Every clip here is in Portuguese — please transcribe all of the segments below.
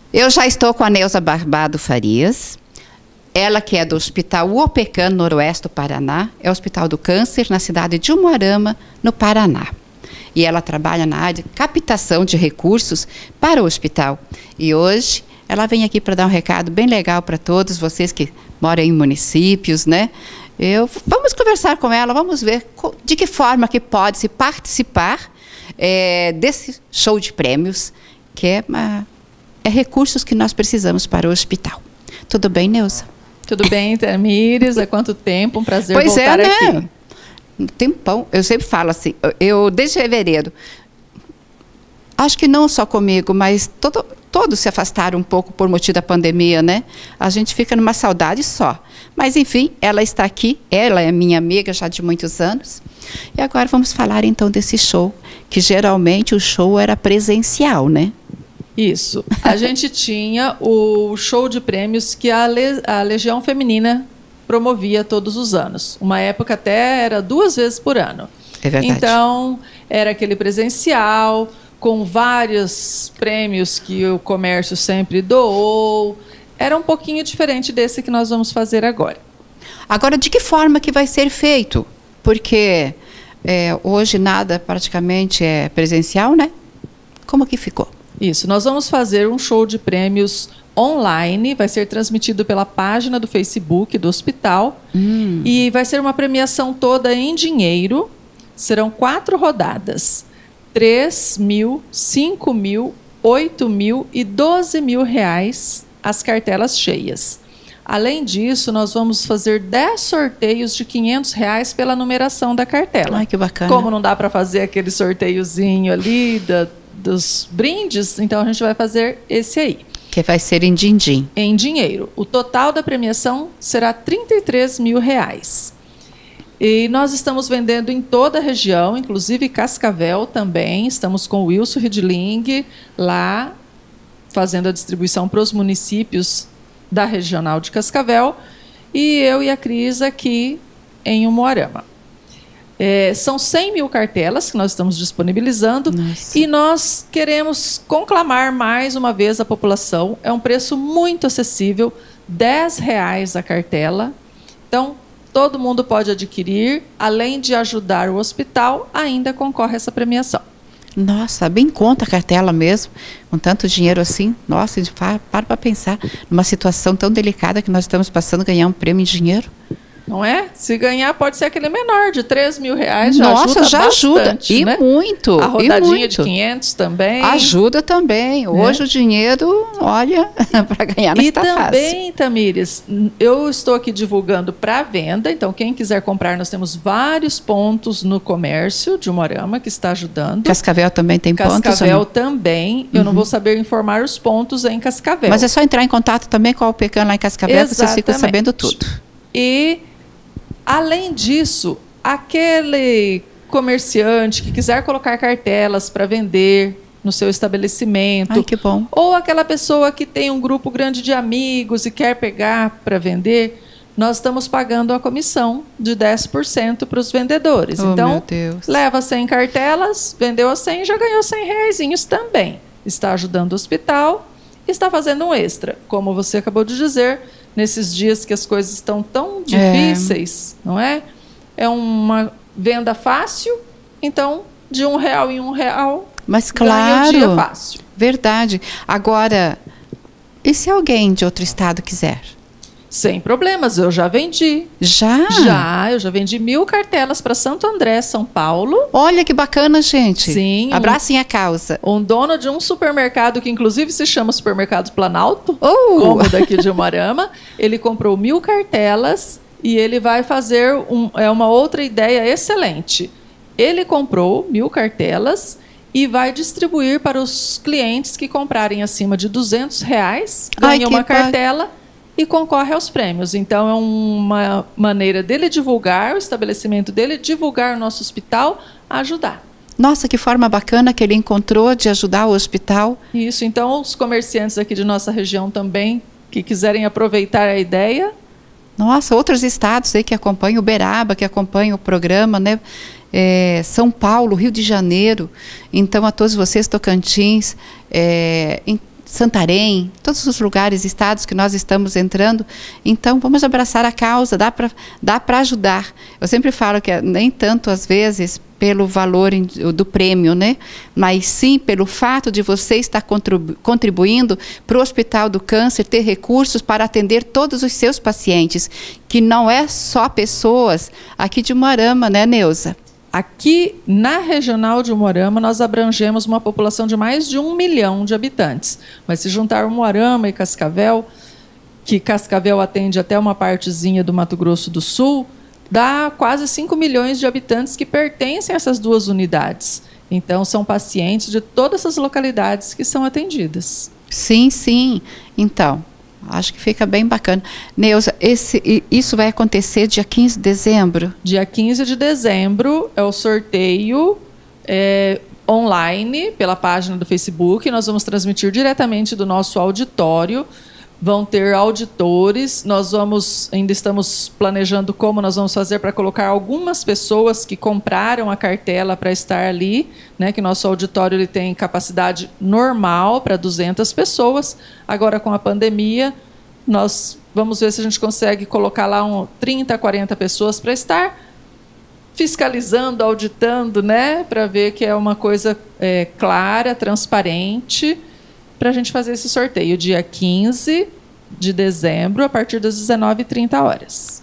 Eu já estou com a Neuza Barbado Farias, ela que é do Hospital UOPECAN, Noroeste do Paraná, é o Hospital do Câncer, na cidade de Umuarama, no Paraná. E ela trabalha na área de captação de recursos para o hospital. E hoje ela vem aqui para dar um recado bem legal para todos vocês que moram em municípios, né? Vamos conversar com ela, vamos ver de que forma que pode se participar desse show de prêmios, que é recursos que nós precisamos para o hospital. Tudo bem, Neuza? Tudo bem, Tamires? Há quanto tempo? Um prazer voltar aqui. Um tempão. Eu sempre falo assim, desde fevereiro, acho que não só comigo, mas todos se afastaram um pouco por motivo da pandemia, né? A gente fica numa saudade só. Mas, enfim, ela está aqui, ela é minha amiga já de muitos anos. E agora vamos falar, então, desse show, que geralmente o show era presencial, né? Isso. A gente tinha o show de prêmios que a Legião Feminina promovia todos os anos. Uma época até era 2 vezes por ano. É verdade. Então, era aquele presencial, com vários prêmios que o comércio sempre doou. Era um pouquinho diferente desse que nós vamos fazer agora. Agora, de que forma que vai ser feito? Porque hoje nada praticamente é presencial, né? Como que ficou? Isso, nós vamos fazer um show de prêmios online, vai ser transmitido pela página do Facebook do hospital e vai ser uma premiação toda em dinheiro. Serão 4 rodadas, 3 mil, 5 mil, 8 mil e 12 mil reais as cartelas cheias. Além disso, nós vamos fazer 10 sorteios de 500 reais pela numeração da cartela. Ai, que bacana. Como não dá para fazer aquele sorteiozinho ali dos brindes, então a gente vai fazer esse aí. Que vai ser em din-din. Em dinheiro. O total da premiação será 33 mil reais. E nós estamos vendendo em toda a região, inclusive Cascavel também. Estamos com o Wilson Ridling lá, fazendo a distribuição para os municípios da regional de Cascavel. E eu e a Cris aqui em Umuarama. São 100 mil cartelas que nós estamos disponibilizando. Nossa. E nós queremos conclamar mais uma vez a população. É um preço muito acessível, R$10 a cartela. Então, todo mundo pode adquirir. Além de ajudar o hospital, ainda concorre a essa premiação. Nossa, bem conta a cartela mesmo, com tanto dinheiro assim. Nossa, a gente para pensar, numa situação tão delicada que nós estamos passando, ganhar um prêmio em dinheiro. Não é? Se ganhar, pode ser aquele menor, de 3 mil reais, Nossa, já ajuda. E né? muito. A rodadinha muito. de 500 também. Ajuda também. Hoje o dinheiro, olha, para ganhar não está fácil. E também, Tamires, eu estou aqui divulgando para venda, então quem quiser comprar, nós temos vários pontos no comércio de Umuarama que está ajudando. Cascavel também tem pontos? Cascavel também. Eu não vou saber informar os pontos em Cascavel. Mas é só entrar em contato também com a UOPECAN lá em Cascavel, que vocês ficam sabendo tudo. E além disso, aquele comerciante que quiser colocar cartelas para vender no seu estabelecimento, ai, que bom. Ou aquela pessoa que tem um grupo grande de amigos e quer pegar para vender, nós estamos pagando a comissão de 10% para os vendedores. Oh, então, meu Deus. Leva 100 cartelas, vendeu a 100 e já ganhou 100 reaisinhos também. Está ajudando o hospital, está fazendo um extra. Como você acabou de dizer, nesses dias que as coisas estão tão difíceis, não é? É uma venda fácil, então, de R$1 em R$1, mas claro, ganha o dia fácil. Verdade. Agora, e se alguém de outro estado quiser? Sem problemas, eu já vendi. Já? Eu já vendi 1000 cartelas para Santo André, São Paulo. Olha que bacana, gente. Sim. Abracem a causa. Um dono de um supermercado, que inclusive se chama Supermercado Planalto, como daqui de Umuarama, ele comprou 1000 cartelas e ele vai fazer uma outra ideia excelente. Ele comprou 1000 cartelas e vai distribuir para os clientes que comprarem acima de R$200, ganha uma cartela e concorre aos prêmios. Então, é uma maneira dele divulgar, o estabelecimento dele, divulgar o nosso hospital, ajudar. Nossa, que forma bacana que ele encontrou de ajudar o hospital. Isso, então os comerciantes aqui de nossa região também, que quiserem aproveitar a ideia. Nossa, outros estados aí que acompanham, Uberaba, que acompanham o programa, né? São Paulo, Rio de Janeiro. Então, a todos vocês, Tocantins, Santarém, todos os lugares, estados que nós estamos entrando. Então, vamos abraçar a causa, dá para ajudar. Eu sempre falo que nem tanto, às vezes, pelo valor do prêmio, né? Mas sim pelo fato de você estar contribuindo para o Hospital do Câncer ter recursos para atender todos os seus pacientes, que não é só pessoas aqui de Umuarama, né, Neuza? Aqui na regional de Umuarama, nós abrangemos uma população de mais de 1 milhão de habitantes. Mas se juntar Umuarama e Cascavel, que Cascavel atende até uma partezinha do Mato Grosso do Sul, dá quase 5 milhões de habitantes que pertencem a essas duas unidades. Então, são pacientes de todas as localidades que são atendidas. Sim, sim. Então, acho que fica bem bacana. Neuza, isso vai acontecer dia 15 de dezembro? Dia 15 de dezembro é o sorteio online pela página do Facebook. Nós vamos transmitir diretamente do nosso auditório. Vão ter auditores. Nós ainda estamos planejando como nós vamos fazer para colocar algumas pessoas que compraram a cartela para estar ali, né, que nosso auditório ele tem capacidade normal para 200 pessoas. Agora, com a pandemia, nós vamos ver se a gente consegue colocar lá 30, 40 pessoas para estar fiscalizando, auditando, né, para ver que é uma coisa clara, transparente, para a gente fazer esse sorteio dia 15 de dezembro, a partir das 19h30.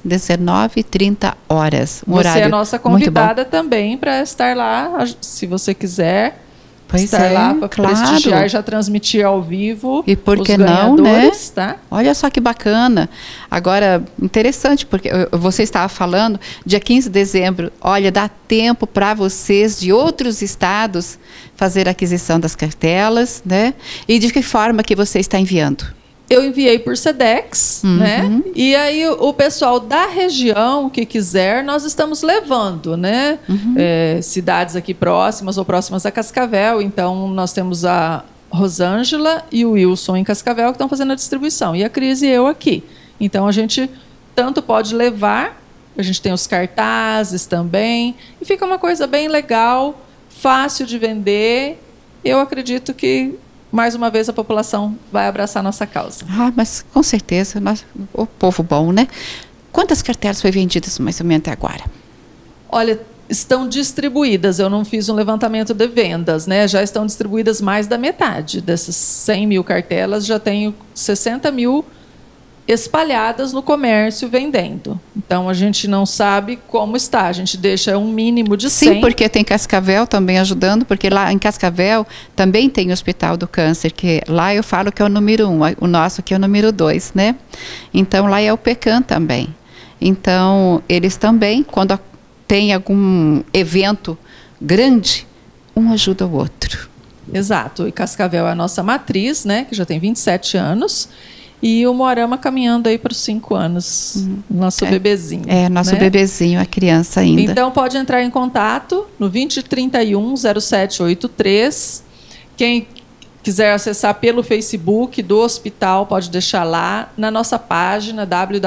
19h30. Um você horário é nossa convidada também para estar lá, se você quiser. Pois estar lá para claro. prestigiar e já transmitir ao vivo. E por que não, né? Tá? Olha só que bacana. Agora, interessante, porque você estava falando, dia 15 de dezembro, olha, dá tempo para vocês de outros estados fazer a aquisição das cartelas, né? E de que forma que você está enviando? Eu enviei por Sedex, né? E aí o pessoal da região que quiser, nós estamos levando, né? Cidades aqui próximas ou próximas a Cascavel. Então, nós temos a Rosângela e o Wilson em Cascavel que estão fazendo a distribuição. E a Cris e eu aqui. Então, a gente tanto pode levar, a gente tem os cartazes também. E fica uma coisa bem legal, fácil de vender. Eu acredito que mais uma vez a população vai abraçar a nossa causa. Ah, mas com certeza, o povo bom, né? Quantas cartelas foi vendidas mais ou menos até agora? Olha, estão distribuídas, eu não fiz um levantamento de vendas, né? Já estão distribuídas mais da metade. Dessas 100 mil cartelas, já tenho 60 mil espalhadas no comércio vendendo. Então, a gente não sabe como está. A gente deixa um mínimo de 100. Sim, porque tem Cascavel também ajudando, porque lá em Cascavel também tem o Hospital do Câncer, que lá eu falo que é o número 1, o nosso aqui é o número 2, né? Então, lá é o PECAM também. Então, eles também, quando tem algum evento grande, um ajuda o outro. Exato. E Cascavel é a nossa matriz, né? Que já tem 27 anos. E o Umuarama caminhando aí para os 5 anos, nosso bebezinho. Nosso bebezinho, a criança ainda. Então, pode entrar em contato no 2031-0783. Quem quiser acessar pelo Facebook do hospital, pode deixar lá. Na nossa página,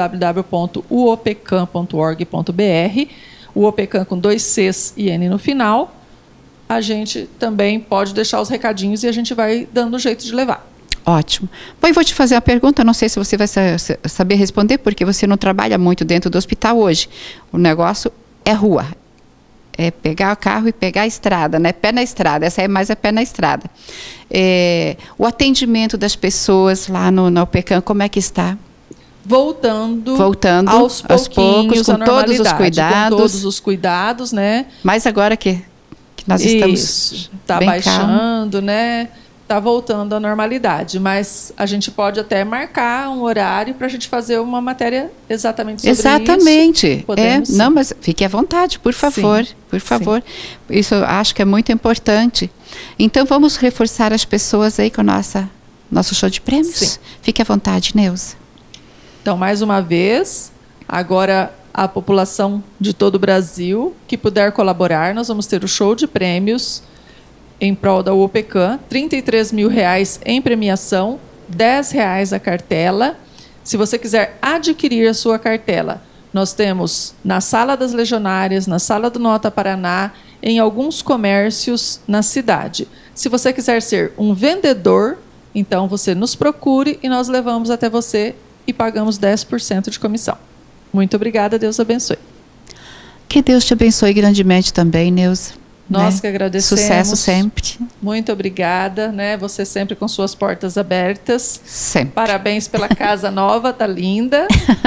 www.uopecam.org.br, o Opecam com 2 Cs e N no final. A gente também pode deixar os recadinhos e a gente vai dando um jeito de levar. Ótimo. Bom, eu vou te fazer uma pergunta, não sei se você vai saber responder, porque você não trabalha muito dentro do hospital hoje. O negócio é rua. É pegar o carro e pegar a estrada, né? Pé na estrada, essa é mais pé na estrada. O atendimento das pessoas lá no PECAM, como é que está? Voltando aos poucos, com todos os cuidados. Com todos os cuidados, né? Mas agora que nós estamos está bem baixando, calmo, né? Está voltando à normalidade, mas a gente pode até marcar um horário para a gente fazer uma matéria exatamente sobre isso. Podemos, não, mas fique à vontade, por favor, por favor. Sim. Isso eu acho que é muito importante. Então vamos reforçar as pessoas aí com nosso show de prêmios. Sim. Fique à vontade, Neuza. Então, mais uma vez, agora a população de todo o Brasil que puder colaborar, nós vamos ter o show de prêmios em prol da UOPECAM, R$33 mil em premiação, R$10 a cartela. Se você quiser adquirir a sua cartela, nós temos na Sala das Legionárias, na Sala do Nota Paraná, em alguns comércios na cidade. Se você quiser ser um vendedor Então, você nos procure e nós levamos até você e pagamos 10% de comissão. Muito obrigada, Deus abençoe. Que Deus te abençoe grandemente também, Neuza. Nós que agradecemos. Sucesso sempre. Muito obrigada, né? Você sempre com suas portas abertas. Sempre. Parabéns pela casa nova, tá linda.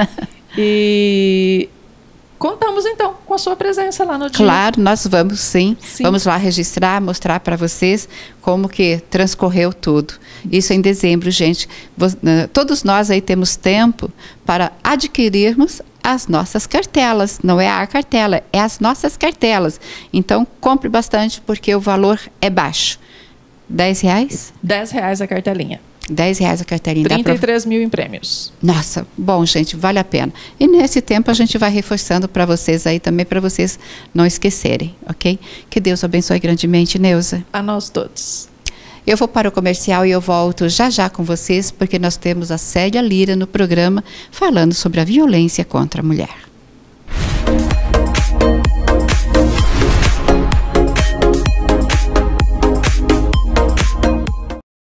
E contamos então com a sua presença lá no dia. Claro, nós vamos sim. Vamos lá registrar, mostrar para vocês como que transcorreu tudo. Isso em dezembro, gente. Todos nós aí temos tempo para adquirirmos as nossas cartelas. Não é a cartela, é as nossas cartelas. Então, compre bastante porque o valor é baixo. R$10? R$10 a cartelinha. R$10 a cartelinha. 33 mil em prêmios. Nossa, bom, gente, vale a pena. E nesse tempo a gente vai reforçando para vocês aí também, para vocês não esquecerem, ok? Que Deus abençoe grandemente, Neuza. A nós todos. Eu vou para o comercial e eu volto já já com vocês, porque nós temos a Célia Lira no programa falando sobre a violência contra a mulher.